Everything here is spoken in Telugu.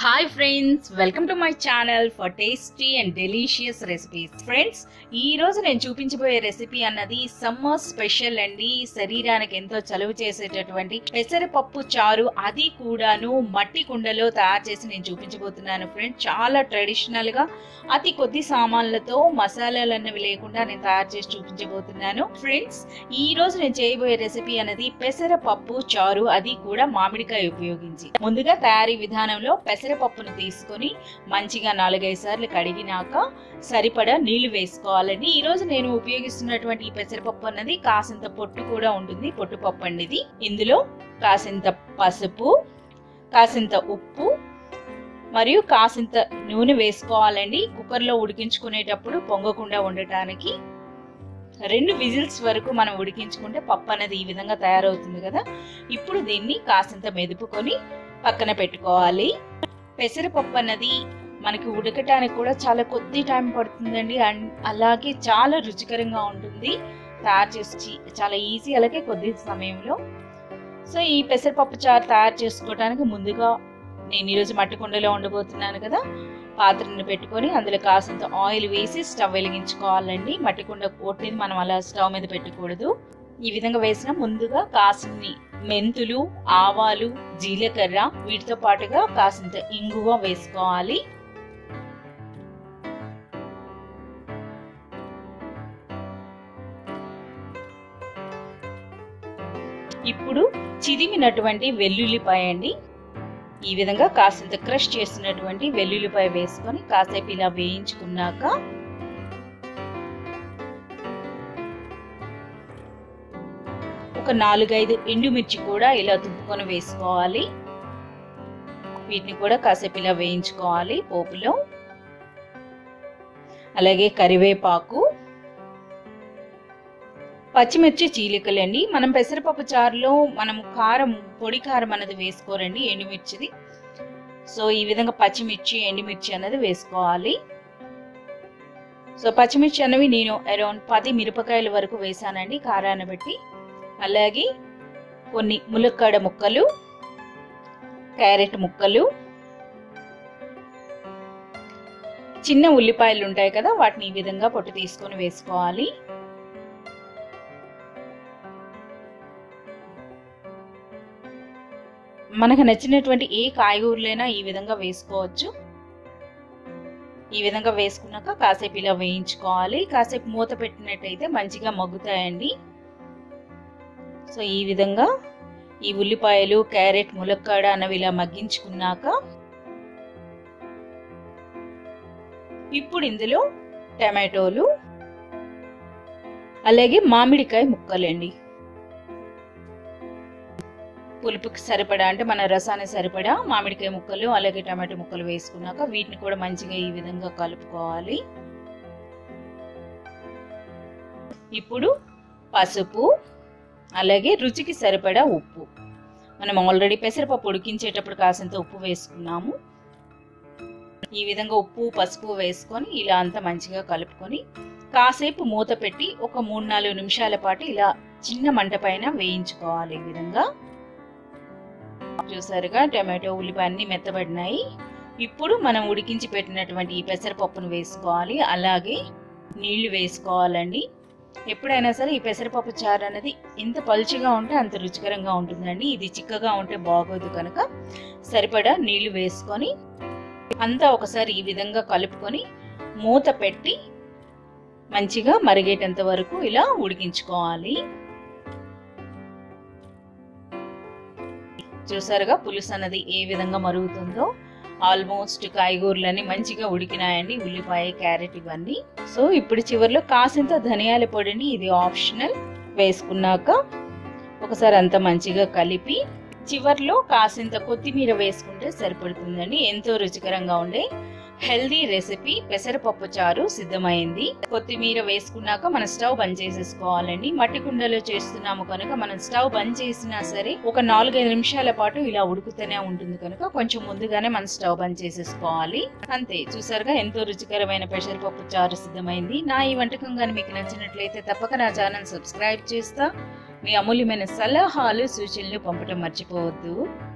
Hi friends, welcome to my channel for tasty and delicious recipes. Friends, ఈ రోజు నేను చూపించబోయే రెసిపీ అన్నది సమ్మర్ స్పెషల్ అండి. శరీరానికి ఎంతో చలువ చేసేటటువంటి పెసరపప్పు చారు, అది కూడాను మట్టి కుండలో తయారు చేసి నేను చూపించబోతున్నాను. ఫ్రెండ్స్, చాలా ట్రెడిషనల్ గా అతి కొద్ది సామాన్లతో, మసాలాలు అన్నవి లేకుండా నేను తయారు చేసి చూపించబోతున్నాను. ఫ్రెండ్స్, ఈ రోజు నేను చేయబోయే రెసిపీ అన్నది పెసరపప్పు చారు, అది కూడా మామిడికాయ ఉపయోగించి. ముందుగా తయారీ విధానంలో పెసరపప్పును తీసుకొని మంచిగా 4-5 సార్లు కడిగినాక సరిపడా నీళ్లు వేసుకోవాలండి. ఈ రోజు నేను ఉపయోగిస్తున్నటువంటి ఈ పెసరపప్పు అన్నది కాసింత పొట్టు కూడా ఉంటుంది, పొట్టు పప్పు అండి ఇది. ఇందులో కాసింత పసుపు, కాసింత ఉప్పు మరియు కాసింత నూనె వేసుకోవాలండి. కుక్కర్లో ఉడికించుకునేటప్పుడు పొంగకుండా ఉండటానికి 2 విజిల్స్ వరకు మనం ఉడికించుకుంటే పప్పు అనేది ఈ విధంగా తయారవుతుంది కదా. ఇప్పుడు దీన్ని కాసింత మెదుపుకొని పక్కన పెట్టుకోవాలి. పెసరపప్పు అన్నది మనకి ఉడకటానికి కూడా చాలా కొద్ది టైం పడుతుందండి. అండ్ అలాగే చాలా రుచికరంగా ఉంటుంది. తయారు చేసి చాలా ఈజీ, అలాగే కొద్ది సమయంలో. సో ఈ పెసరపప్పు చారు తయారు చేసుకోవడానికి ముందుగా నేను ఈరోజు మట్టి కుండలో ఉండబోతున్నాను కదా. పాత్రను పెట్టుకొని అందులో కాసింత ఆయిల్ వేసి స్టవ్ వెలిగించుకోవాలండి. మట్టి కుండ కొట్టింది మనం అలా స్టవ్ మీద పెట్టకూడదు. ఈ విధంగా వేసిన ముందుగా కాసిన్ని మెంతులు, ఆవాలు, జీలకర్ర, వీటితో పాటుగా కాసింత ఇంగువ వేసుకోవాలి. ఇప్పుడు చిదిమినటువంటి వెల్లుల్లిపాయ అండి. ఈ విధంగా కాసింత క్రష్ చేసినటువంటి వెల్లుల్లిపాయ వేసుకొని కాసేపు ఇలా వేయించుకున్నాక ఒక 4-5 ఎండుమిర్చి కూడా ఇలా తుంపుకొని వేసుకోవాలి. వీటిని కూడా కాసేపు ఇలా వేయించుకోవాలి పోపులో. అలాగే కరివేపాకు, పచ్చిమిర్చి చీలికలండి. మనం పెసరపప్పు చారులో మనం కారం, పొడి కారం అనేది వేసుకోరండి, ఎండుమిర్చిది. సో ఈ విధంగా పచ్చిమిర్చి, ఎండుమిర్చి అనేది వేసుకోవాలి. సో పచ్చిమిర్చి అనేవి నేను అరౌండ్ 10 మిరపకాయల వరకు వేసానండి కారాన్ని బట్టి. అలాగే కొన్ని ములక్కాడ ముక్కలు, క్యారెట్ ముక్కలు, చిన్న ఉల్లిపాయలు ఉంటాయి కదా, వాటిని ఈ విధంగా పొట్టు తీసుకొని వేసుకోవాలి. మనకు నచ్చినటువంటి ఏ కాయగూరలైనా ఈ విధంగా వేసుకోవచ్చు. ఈ విధంగా వేసుకున్నాక కాసేపు ఇలా వేయించుకోవాలి. కాసేపు మూత పెట్టినట్టయితే మంచిగా మగ్గుతాయండి. సో ఈ విధంగా ఈ ఉల్లిపాయలు, క్యారెట్, ములక్కాడ అన్నవి ఇలా మగ్గించుకున్నాక ఇప్పుడు ఇందులో టమాటోలు, అలాగే మామిడికాయ ముక్కలండి. పులుపుకి సరిపడా, అంటే మన రసానికి సరిపడా మామిడికాయ ముక్కలు, అలాగే టమాటో ముక్కలు వేసుకున్నాక వీటిని కూడా మంచిగా ఈ విధంగా కలుపుకోవాలి. ఇప్పుడు పసుపు, అలాగే రుచికి సరిపడా ఉప్పు. మనం ఆల్రెడీ పెసరపప్పు ఉడికించేటప్పుడు కాసింత ఉప్పు వేసుకున్నాము. ఈ విధంగా ఉప్పు, పసుపు వేసుకొని ఇలా అంతా మంచిగా కలుపుకొని కాసేపు మూత పెట్టి ఒక 3-4 నిమిషాల పాటు ఇలా చిన్న మంట పైన వేయించుకోవాలి. ఈ విధంగా చూసారుగా టమాటో, ఉల్లిపాయ అన్ని మెత్తబడినాయి. ఇప్పుడు మనం ఉడికించి పెట్టినటువంటి ఈ పెసరపప్పును వేసుకోవాలి. అలాగే నీళ్లు వేసుకోవాలండి. ఎప్పుడైనా సరే ఈ పెసరపప్పు చారు అనేది ఎంత పలుచగా ఉంటే అంత రుచికరంగా ఉంటుందండి. ఇది చిక్కగా ఉంటే బాగోదు కనుక సరిపడా నీళ్లు వేసుకొని అంతా ఒకసారి ఈ విధంగా కలుపుకొని మూత పెట్టి మంచిగా మరిగేటంత వరకు ఇలా ఉడికించుకోవాలి. చూసారుగా పులుసు అన్నది ఏ విధంగా మరుగుతుందో. ఆల్మోస్ట్ కాయగూరలన్నీ మంచిగా ఉడికినాయండి, ఉల్లిపాయ, క్యారెట్ ఇవన్నీ. సో ఇప్పుడు చివరిలో కాసింత ధనియాల పొడిని, ఇది ఆప్షనల్, వేసుకున్నాక ఒకసారి అంతా మంచిగా కలిపి చివరిలో కాసింత కొత్తిమీర వేసుకుంటే సరిపడుతుందండి. ఎంతో రుచికరంగా ఉండే హెల్దీ రెసిపీ పెసరపప్పు చారు సిద్ధమైంది. కొత్తిమీర వేసుకున్నాక మనం స్టవ్ బంద్ చేసేసుకోవాలండి. మట్టి కుండలో చేస్తున్నాము కనుక మనం స్టవ్ బంద్ చేసినా సరే ఒక 4-5 నిమిషాల పాటు ఇలా ఉడుకుతూనే ఉంటుంది కనుక కొంచెం ముందుగానే మనం స్టవ్ బంద్ చేసేసుకోవాలి. అంతే, చూసారుగా ఎంతో రుచికరమైన పెసరపప్పు చారు సిద్ధమైంది. నా ఈ వంటకం కానీ మీకు నచ్చినట్లయితే తప్పక నా ఛానల్ సబ్స్క్రైబ్ చేస్తా. మీ అమూల్యమైన సలహాలు, సూచనలు పంపడం మర్చిపోవద్దు.